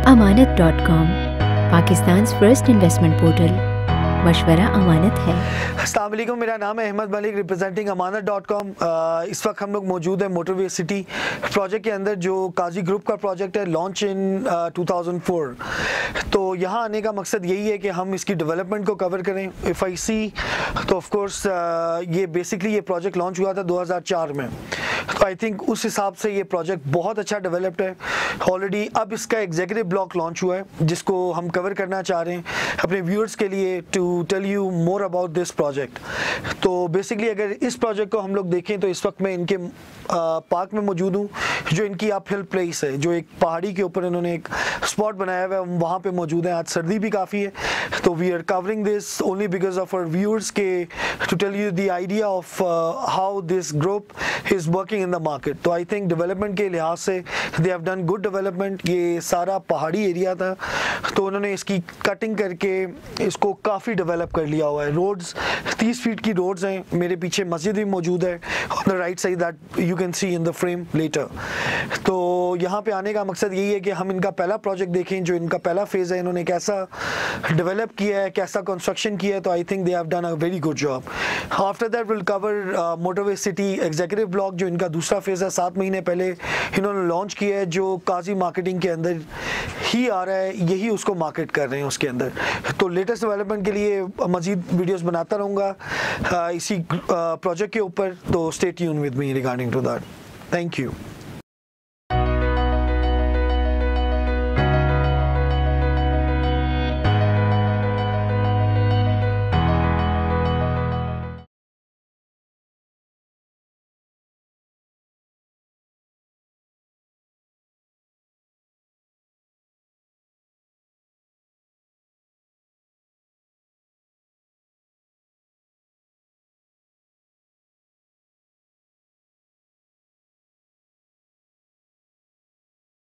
Ammanat.com, Pakistan's first investment portal. मशवरा अमानत है। अस्सलाम वालेकुम, मेरा नाम है अहमद मलिक, रिप्रेजेंटिंग अमानत.com। इस वक्त हम लोग मौजूद हैं मोटरवे सिटी प्रोजेक्ट के अंदर, जो काजी ग्रुप का प्रोजेक्ट है, लॉन्च इन 2004। तो यहाँ आने का मकसद यही है कि हम इसकी डेवलपमेंट को कवर करें। इफ़ आई सी तो ऑफ कोर्स ये बेसिकली ये प्रोजेक्ट लॉन्च हुआ था 2004 में। तो आई थिंक उस हिसाब से ये प्रोजेक्ट बहुत अच्छा डेवलप्ड है ऑलरेडी। अब इसका एग्जीक्यूटिव ब्लॉक लॉन्च हुआ है, जिसको हम कवर करना चाह रहे हैं अपने व्यूअर्स के लिए, to tell you more about this project. तो बेसिकली अगर इस प्रोजेक्ट को हम लोग देखें तो इस वक्त मैं इनके पार्क में मौजूद हूँ, जो इनकी अप हिल प्लेस है, जो एक पहाड़ी के ऊपर इन्होंने एक स्पॉट बनाया हुआ है, वहाँ पे मौजूद है। आज सर्दी भी काफ़ी है, तो we are covering this only because of our viewers के, to tell you the idea of how this group is working in the market. तो आई थिंक डेवलपमेंट के लिहाज से they have done good development. ये सारा पहाड़ी area था, तो उन्होंने इसकी कटिंग करके इसको काफ़ी डेवलप कर लिया हुआ है। रोड्स 30 फीट की रोड्स हैं। मेरे पीछे मस्जिद भी मौजूद है on the right side, that you can see in the frame later. तो यहाँ पे आने का मकसद यही है कि हम इनका पहला प्रोजेक्ट देखें, जो इनका पहला फेज़ है, इन्होंने कैसा डेवलप किया है, कैसा कंस्ट्रक्शन किया है। तो I think they have done a very good job. After that will cover motorway city executive block, जो इनका दूसरा फेज़ है। 7 महीने पहले इन्होंने लॉन्च किया है, जो काजी मार्केटिंग के अंदर ही आ रहा है, यही उसको मार्केट कर रहे हैं उसके अंदर। तो लेटेस्ट डेवलपमेंट के लिए मज़ीद वीडियोस बनाता रहूँगा इसी प्रोजेक्ट के ऊपर। तो stay tune with me regarding to that. Thank you.